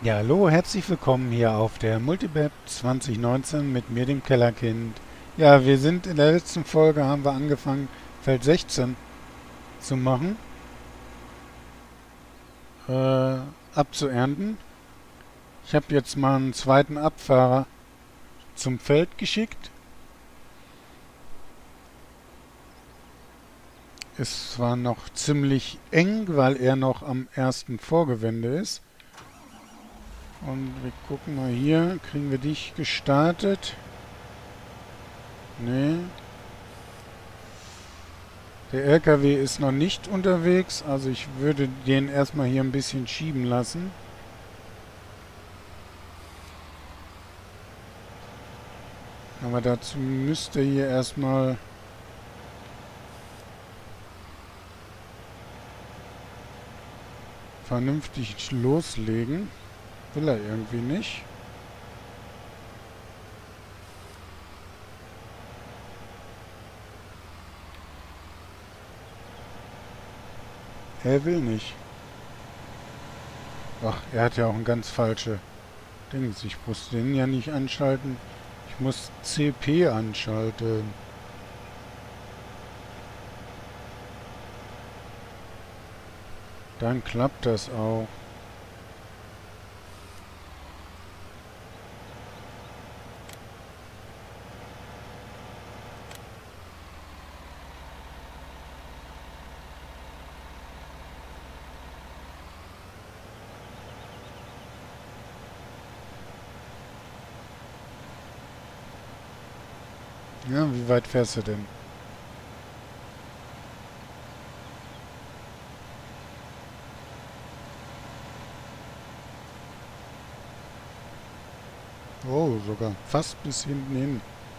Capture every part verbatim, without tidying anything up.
Ja, hallo, herzlich willkommen hier auf der Multibab zwanzig neunzehn mit mir, dem Kellerkind. Ja, wir sind in der letzten Folge, haben wir angefangen, Feld sechzehn zu machen, äh, abzuernten. Ich habe jetzt mal einen zweiten Abfahrer zum Feld geschickt. Ist zwar noch ziemlich eng, weil er noch am ersten Vorgewende ist. Und wir gucken mal hier, kriegen wir dich gestartet? Nee. Der L K W ist noch nicht unterwegs, also ich würde den erstmal hier ein bisschen schieben lassen. Aber dazu müsste hier erstmal vernünftig loslegen. Will er irgendwie nicht. Er will nicht. Ach, er hat ja auch ein ganz falsche Dings. Ich muss den ja nicht anschalten. Ich muss C P anschalten. Dann klappt das auch. Ja, wie weit fährst du denn? Oh, sogar fast bis hinten hin.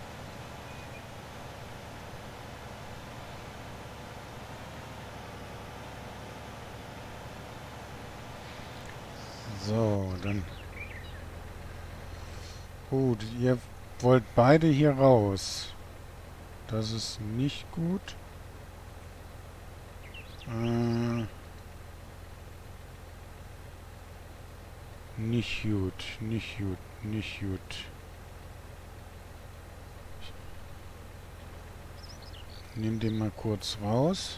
So, dann. Gut, ihr wollt beide hier raus. Das ist nicht gut. Äh, nicht gut, nicht gut, nicht gut. Ich nehme den mal kurz raus.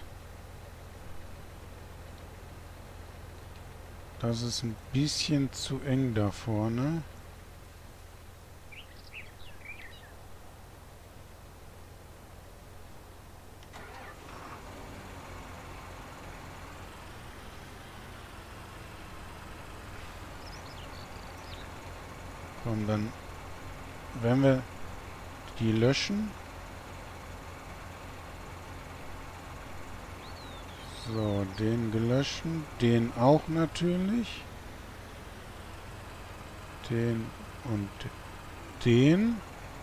Das ist ein bisschen zu eng da vorne. Komm, dann werden wir die löschen. So, den gelöscht. Den auch natürlich. Den und den.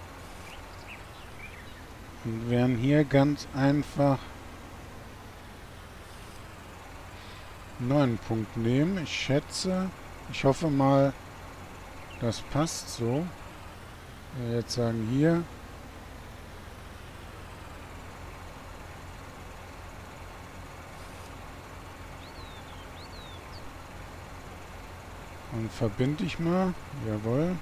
Und werden hier ganz einfach einen neuen Punkt nehmen. Ich schätze, ich hoffe mal, das passt so. Jetzt sagen hier. Und verbinde ich mal. Jawohl.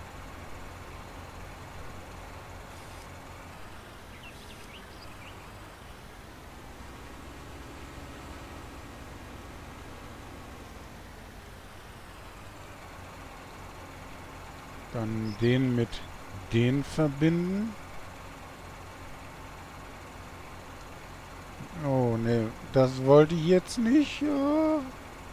Dann den mit den verbinden. Oh ne, das wollte ich jetzt nicht. Ja.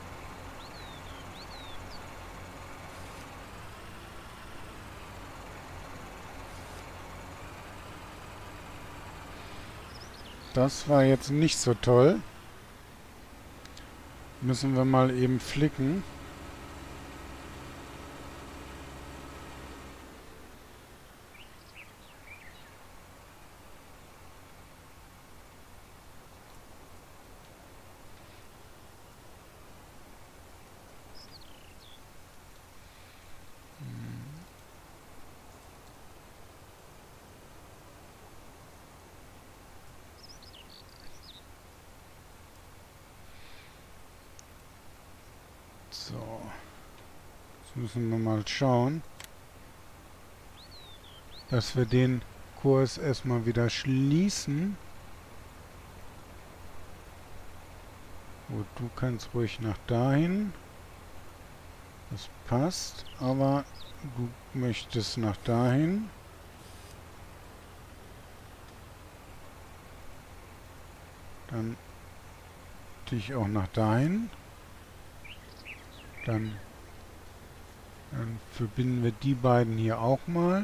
Das war jetzt nicht so toll. Müssen wir mal eben flicken. So, Müssen wir mal schauen, dass wir den Kurs erstmal wieder schließen. Gut, du kannst ruhig nach dahin. Das passt, aber du möchtest nach dahin. Dann dich auch nach dahin. Dann, dann verbinden wir die beiden hier auch mal.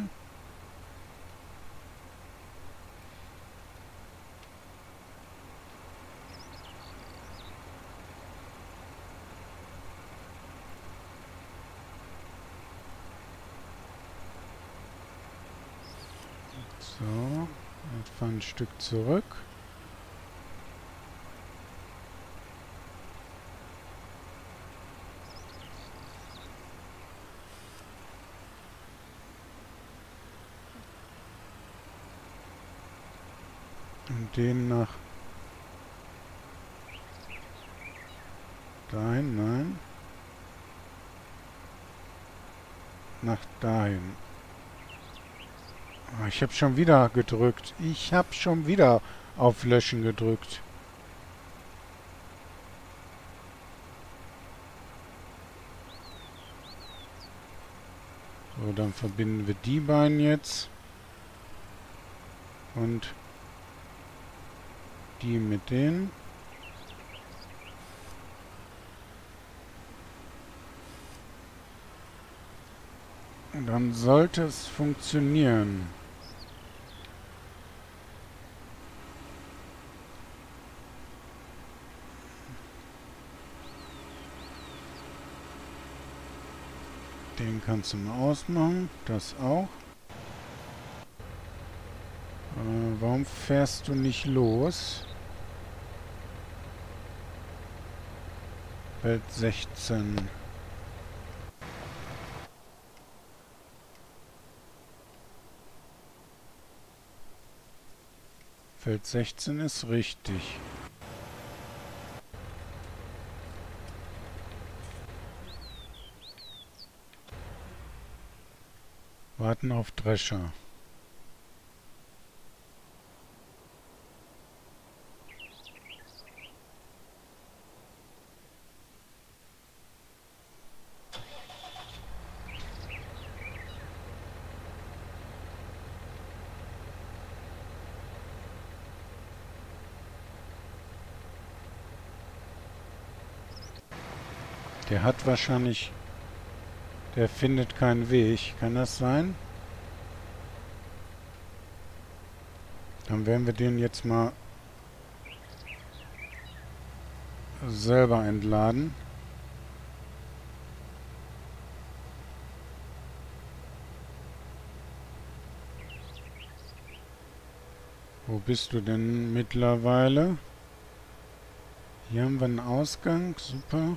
So, etwa ein Stück zurück. Und den nach dahin, nein. Nach dahin. Oh, ich habe schon wieder gedrückt. Ich habe schon wieder auf Löschen gedrückt. So, dann verbinden wir die beiden jetzt. Und die mit denen. Und dann sollte es funktionieren. Den kannst du mal ausmachen. Das auch. Äh, warum fährst du nicht los? Feld sechzehn. Feld sechzehn ist richtig. Warten auf Drescher. Der hat wahrscheinlich... Der findet keinen Weg. Kann das sein? Dann werden wir den jetzt mal selber entladen. Wo bist du denn mittlerweile? Hier haben wir einen Ausgang. Super.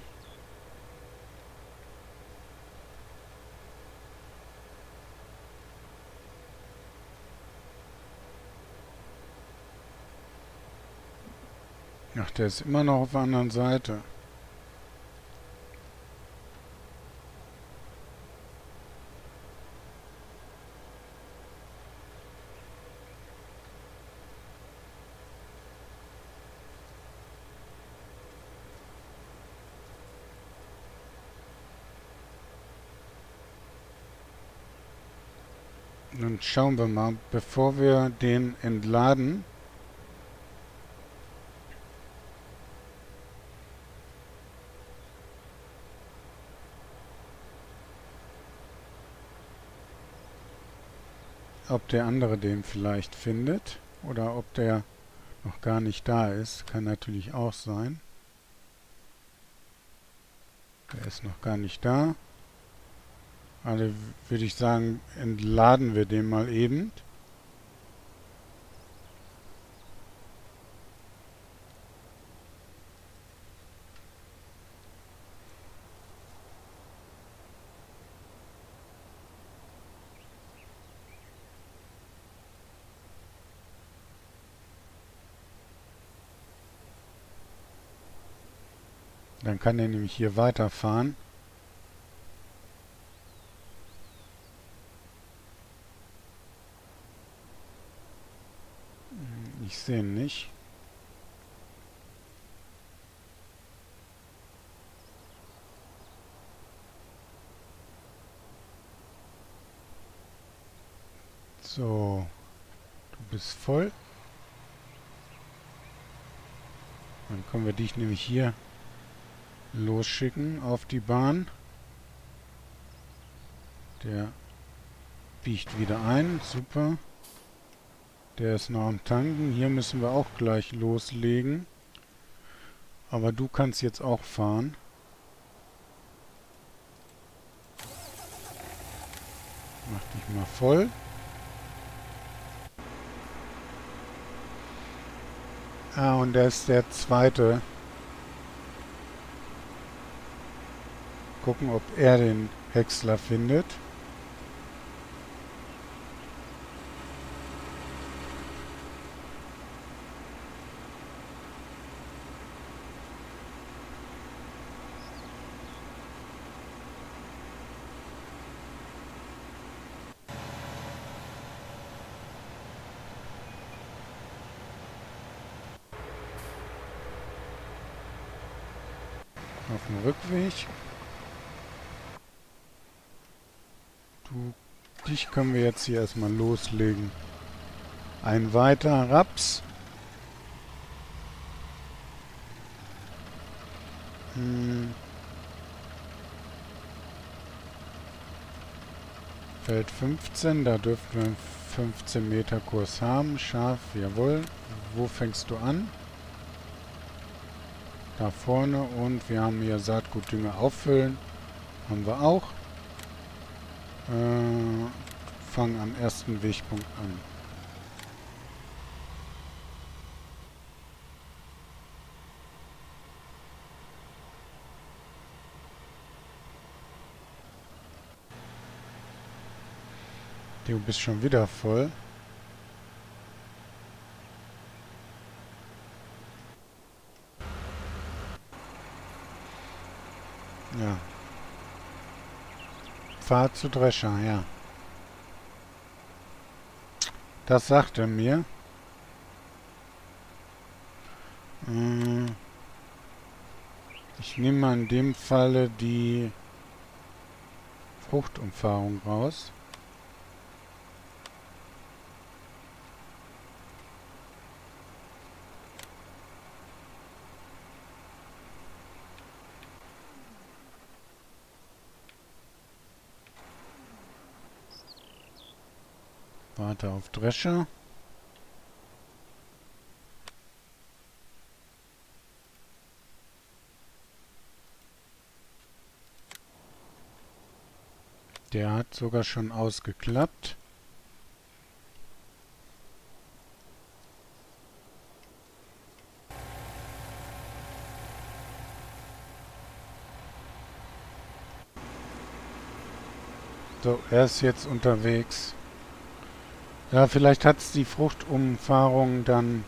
Ach, der ist immer noch auf der anderen Seite. Nun schauen wir mal, bevor wir den entladen. Ob der andere den vielleicht findet oder ob der noch gar nicht da ist. Kann natürlich auch sein. Der ist noch gar nicht da. Also würde ich sagen, entladen wir den mal eben. Dann kann er nämlich hier weiterfahren. sehe ihn nicht. So, du bist voll. Dann können wir dich nämlich hier losschicken auf die Bahn. Der biegt wieder ein, super. Der ist noch am Tanken. Hier müssen wir auch gleich loslegen. Aber du kannst jetzt auch fahren. Mach dich mal voll. Ah, und der ist der zweite. Gucken, ob er den Häcksler findet. Auf dem Rückweg. Du, dich können wir jetzt hier erstmal loslegen. Ein weiter Raps. Hm. Feld fünfzehn, da dürften wir einen fünfzehn Meter Kurs haben. Scharf, jawohl. Wo fängst du an? Da vorne, und wir haben hier Saatgutdünger auffüllen. Haben wir auch. Äh, fangen am ersten Wegpunkt an. Du bist schon wieder voll. Ja. Fahrt zu Drescher, ja. Das sagt er mir. Äh, ich nehme mal in dem Falle die Fruchtumfahrung raus. Warte auf Drescher. Der hat sogar schon ausgeklappt. So, er ist jetzt unterwegs. Ja, vielleicht hat es die Fruchtumfahrung dann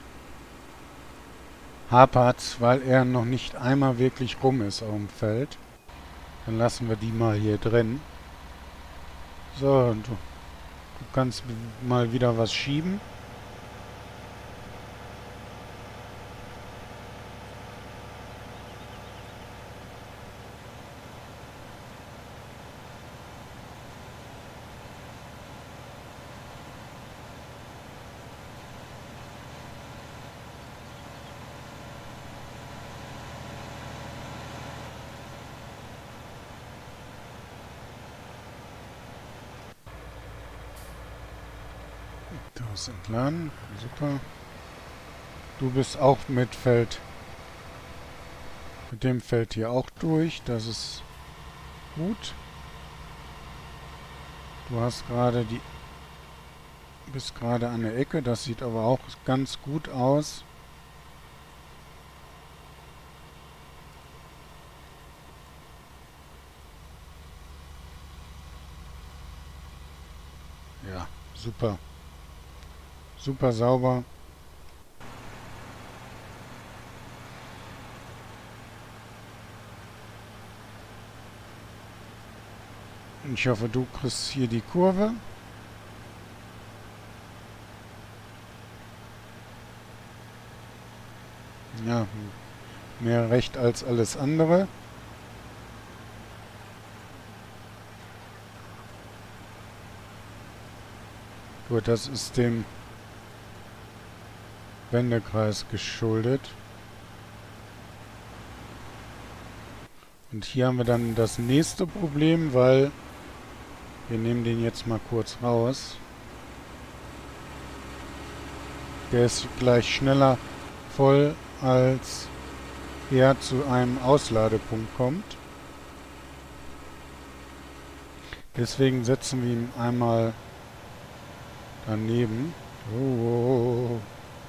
hapert, weil er noch nicht einmal wirklich rum ist auf dem Feld. Dann lassen wir die mal hier drin. So, du, du kannst mal wieder was schieben. Das ist entladen. Super. Du bist auch mit Feld. Mit dem Feld hier auch durch. Das ist gut. Du hast gerade die. Bist gerade an der Ecke. Das sieht aber auch ganz gut aus. Ja, super. Super sauber. Ich hoffe, du kriegst hier die Kurve. Ja, mehr recht als alles andere. Gut, das ist dem Wendekreis geschuldet. Und hier haben wir dann das nächste Problem, weil wir nehmen den jetzt mal kurz raus. Der ist gleich schneller voll, als er zu einem Ausladepunkt kommt. Deswegen setzen wir ihn einmal daneben. Oh.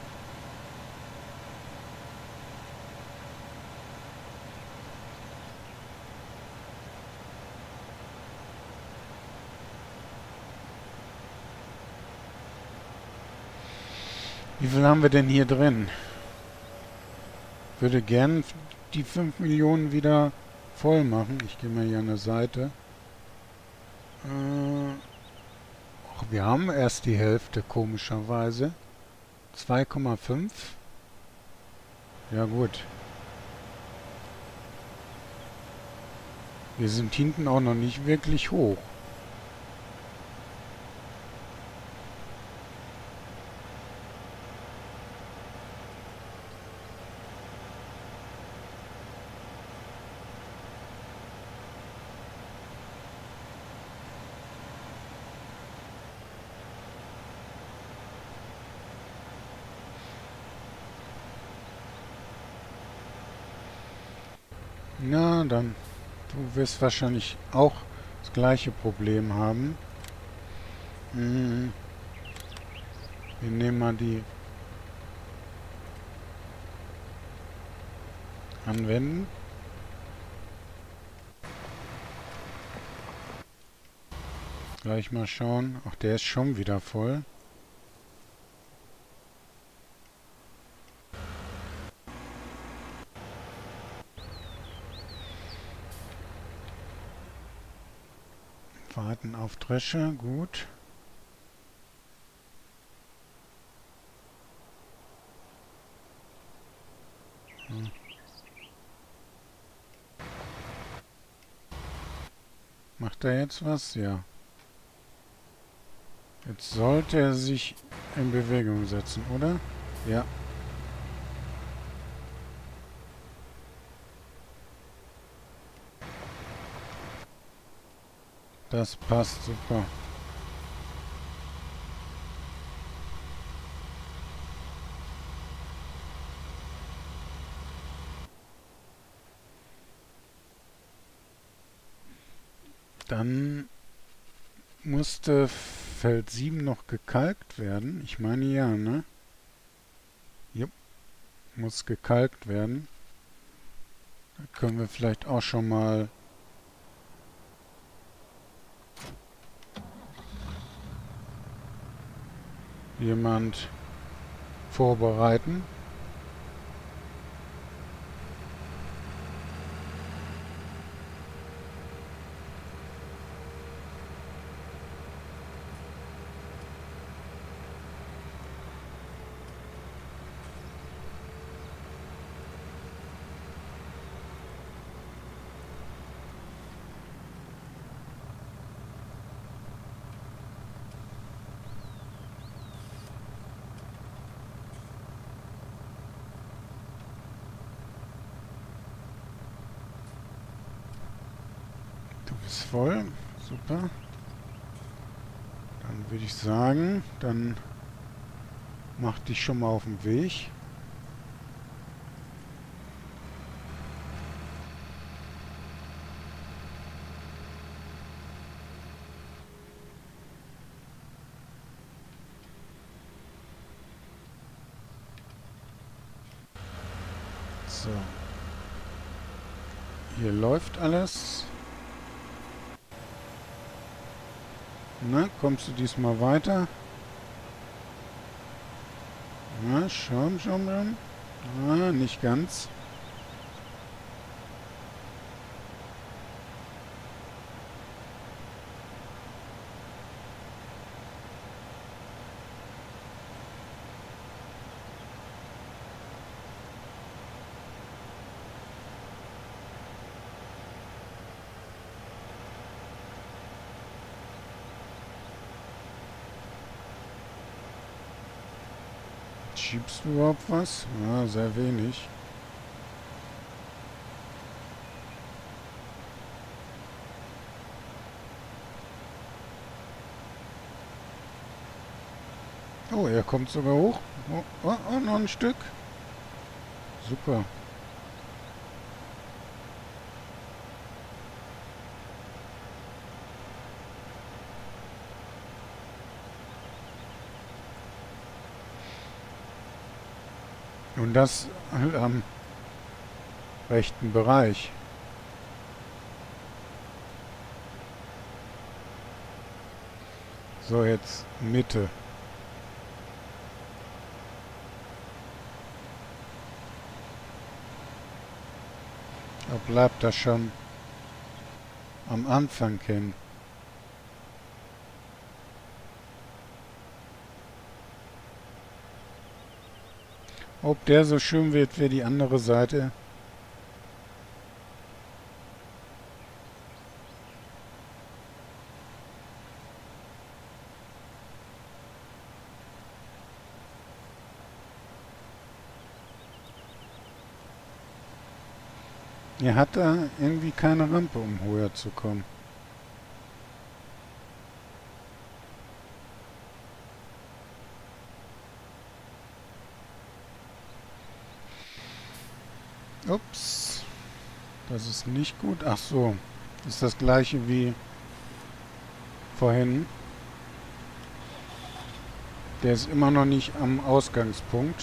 Wie viel haben wir denn hier drin? Würde gern die fünf Millionen wieder voll machen. Ich gehe mal hier an der Seite. Äh, ach, wir haben erst die Hälfte, komischerweise. zwei Komma fünf. Ja gut. Wir sind hinten auch noch nicht wirklich hoch. Na, dann. Du wirst wahrscheinlich auch das gleiche Problem haben. Hm. Wir nehmen mal die anwenden. Gleich mal schauen. Ach, der ist schon wieder voll. Warten auf Dresche, gut. Hm. Macht er jetzt was? Ja. Jetzt sollte er sich in Bewegung setzen, oder? Ja. Das passt super. Dann musste Feld sieben noch gekalkt werden. Ich meine ja, ne? Jupp. Muss gekalkt werden. Da können wir vielleicht auch schon mal jemand vorbereiten. Ist voll. Super. Dann würde ich sagen, dann mach dich schon mal auf den Weg. So. Hier läuft alles. Na, kommst du diesmal weiter? Na, schon, schon, schon. Ah, nicht ganz. Schiebst du überhaupt was? Ja, sehr wenig. Oh, er kommt sogar hoch. Oh, oh, oh, noch ein Stück. Super. Und das halt am rechten Bereich. So, jetzt Mitte. Da bleibt das schon am Anfang hin. Ob der so schön wird wie die andere Seite? Er hat da irgendwie keine Rampe, um höher zu kommen. Ups. Das ist nicht gut. Ach so. Ist das gleiche wie vorhin. Der ist immer noch nicht am Ausgangspunkt.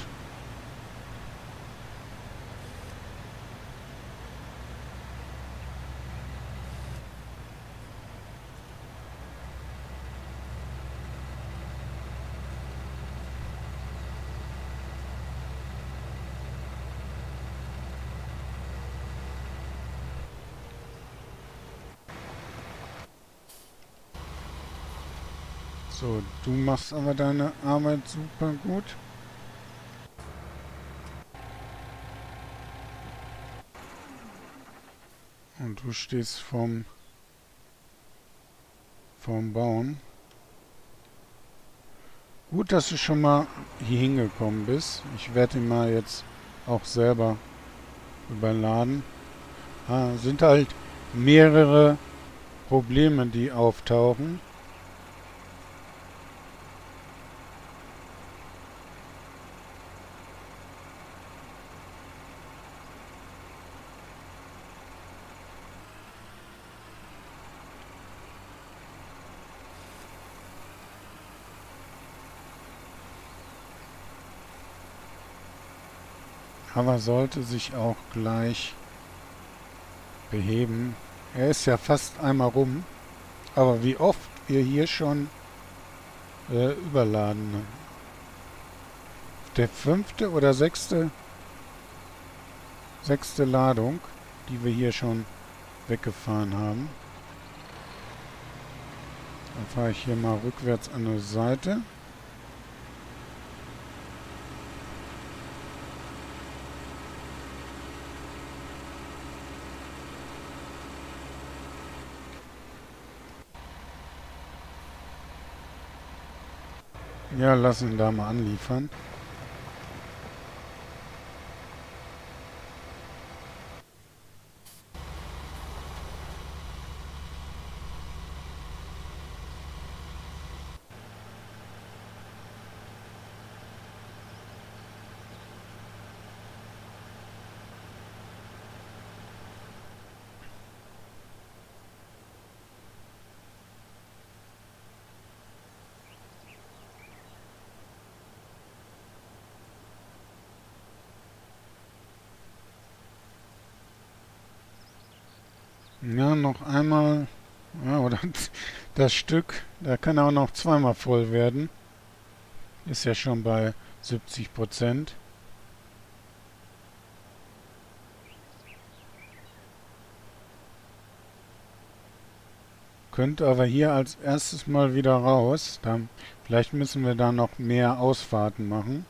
So, du machst aber deine Arbeit super gut. Und du stehst vorm, vorm Bauen. Gut, dass du schon mal hier hingekommen bist. Ich werde ihn mal jetzt auch selber überladen. Ah, sind halt mehrere Probleme, die auftauchen. Aber sollte sich auch gleich beheben. Er ist ja fast einmal rum. Aber wie oft wir hier schon äh, überladen. Der fünfte oder sechste, sechste Ladung, die wir hier schon weggefahren haben. Dann fahre ich hier mal rückwärts an der Seite. Ja, lass ihn da mal anliefern. Ja, noch einmal. Ja, oder das Stück, da kann auch noch zweimal voll werden. Ist ja schon bei siebzig Prozent. Könnte aber hier als erstes mal wieder raus. Dann, vielleicht müssen wir da noch mehr Ausfahrten machen.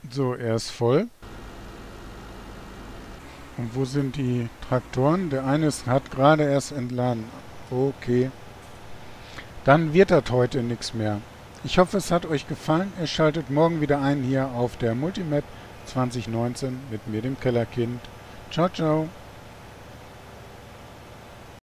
So, er ist voll. Und wo sind die Traktoren? Der eine ist, hat gerade erst entladen. Okay. Dann wird das heute nichts mehr. Ich hoffe, es hat euch gefallen. Ihr schaltet morgen wieder ein hier auf der Multimap zwanzig neunzehn mit mir, dem Kellerkind. Ciao, ciao.